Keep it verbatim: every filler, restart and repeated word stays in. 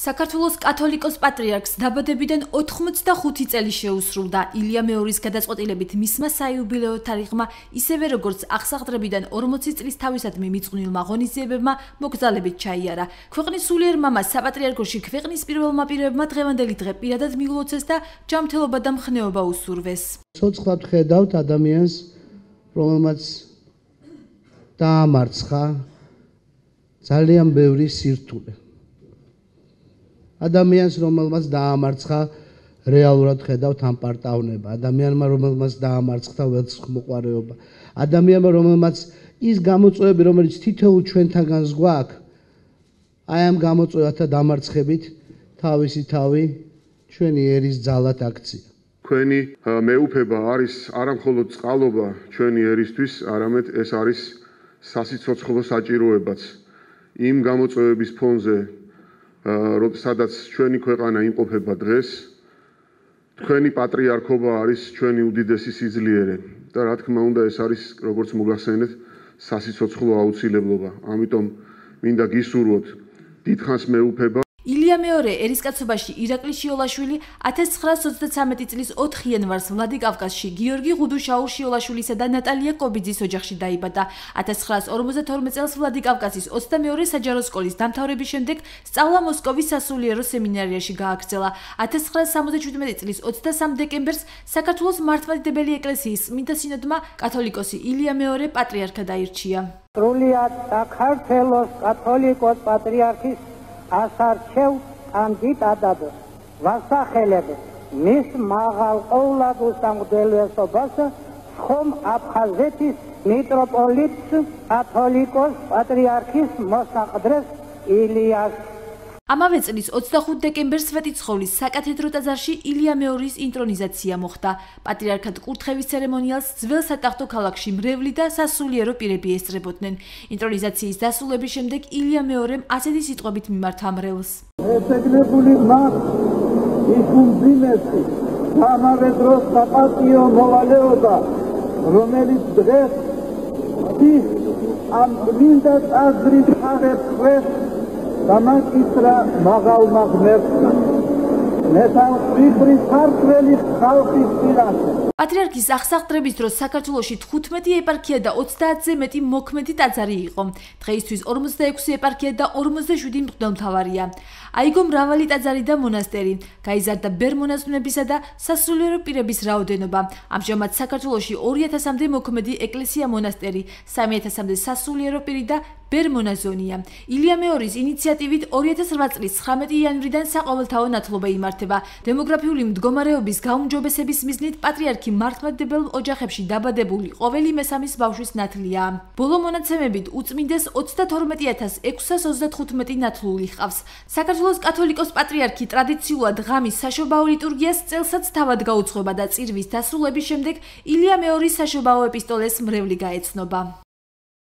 საქართველოს კათოლიკოს პატრიარქს დაბადებიდან ოთხმოცდახუთი წელი შეუსრულდა. ილია მეორის გადაწყვეტილებით მისმა საიუბილეო თარიღმა, ისევე როგორც აღსაღდრებიდან ორმოცი წლის თავისადმი მიწყვნილმა ღონისძიებებმა მოკრძალებით ჩაიარა. ქვეყნის სულიერ მამას საპატრიარქოში ქვეყნის პირველმა პირებმა დღევანდელი დღე პირადად მიულოცეს და ჯანმრთელობა და მხნეობა უსურვეს. ცოცხლად ხედავთ ადამიანს, რომელმაც დაამარცხა ძალიან ბევრი სირთულე. ადამიანს, რომელმაც დაამარცხა რეალურად ხედავთ ამ პარტავნება, ადამიანმა, რომელმაც დაამარცხა ველცხმოყვარეობა, ადამიანმა, რომელმაც ის გამოწვევები, რომელიც თითოეულ ჩვენთაგანს გვაქვს, აი ამ გამოწვევათა დამარცხებით თავისი თავი ჩვენი ერის ძალად აქცია. Ჩვენი მეუფება არის არამხოლოდ წყალობა ჩვენი ერისთვის, არამედ ეს არის სასიცოცხლო საჭიროებაც. იმ გამოწვევების ფონზე სადაც ჩვენი ქვეყანა იმყოფება დღეს, თქვენი პატრიარქობა არის ჩვენი უდიდესი სიძლიერე და რა თქმა უნდა ეს არის, როგორც მოგახსენეთ, სასიცოცხლო აუცილებლობა. ამიტომ მინდა გისურვოთ დიდხანს მეუფება. ილია მეორე ერისკაცობაში ირაკლი შიოლაშვილი ათას ცხრაას ოცდათვრამეტი წლის ოთხ იანვარს ვლადიკავკაზში გიორგი ღუდუშაურ შიოლაშვილისა და ნატალია კობიძის ოჯახში დაიბადა. ათას ცხრაას ორმოცდათორმეტ წელს ვლადიკავკაზის ოცდამეორე საჯარო სკოლის დამთავრების შემდეგ სწავლა მოსკოვის სასულიერო სემინარიაში გააგრძელა. ათას ცხრაას სამოცდაჩვიდმეტი წლის ოცდასამ დეკემბერს საქართველოს მართლმადიდებელი ეკლესიის წმინდა სინოდმა კათოლიკოსი ილია მეორე პატრიარქად აირჩია. სრულიად საქართველოს კათოლიკოს პატრიარქის ასარჩევ კანდიდატად ვასახელებ მის მაღალ ყოვლად უსამგდელესობას ხომ აფხაზეთის მიტროპოლიტს კათოლიკოს პატრიარქის მოსაყდრეს ილიას. ამავე წლის ოცდახუთ დეკემბერს სვეტიცხოვლის საკათედრო ტაძარში ილია მეორის ინტრონიზაცია მოხდა. პატრიარქად კურთხევის ცერემონიალს ძველ სატახტო ქალაქში მრევლი და სასულიერო პირები ესწრებოდნენ. ინტრონიზაციის დასრულების შემდეგ ილია მეორემ ასეთი სიტყვებით მიმართა მრევლს. ესეგნებული მას ის უმძიმესი და ამავე დროს საპატიო მოვალეობა, რომელიც დღეს ის ამ წმინდა ტაძრის ხარებს ხვეს დამაკისრა მაღალმა ღმერთმა. მესამწიფრი ქართველი ხალხის პირას. პატრიარქის აღსაღდრების დროს საქართველოში თხუთმეტი ეპარქია და ოცდაათზე მეტი მოქმედი ტაძარი იყო. დღეისთვის ორმოცდაექვსი ეპარქია და ორმოცდაშვიდი მღვდელმთავარია. აიგო მრავალი ტაძარი და მონასტერი. გაიზარდა ბერ-მონაზვნებისა და სასულიერო პირების რაოდენობა. ამჟამად საქართველოში ორი ათასამდე მოქმედი ეკლესია მონასტერი, სამი ათასამდე სასულიერო პირი და ბერ-მონაზონია. ილია მეორის ინიციატივით ორი ათას რვა წლის ცხრამეტი იანვრიდან საყოველთაო ნათლობა იმართება. დემოგრაფიული მდგომარეობის გაუმჯობესების მიზნით პატრიარქი მართლმადიდებელ ოჯახებში დაბადებული ყოველი მესამის ბავშვის ნათლია. ბოლო მონაცემებით უწმინდეს ოცდათორმეტი ათას ექვსას ოცდათხუთმეტი ნათლული ჰყავს. საქართველოს კათოლიკოს პატრიარქი ტრადიციულად ღამის საშობაო ლიტურგიას წელსაც თავად გაუძღვება და წირვის დასრულების შემდეგ ილია მეორის საშობაო ეპისტოლეს მრევლი გაეცნობა.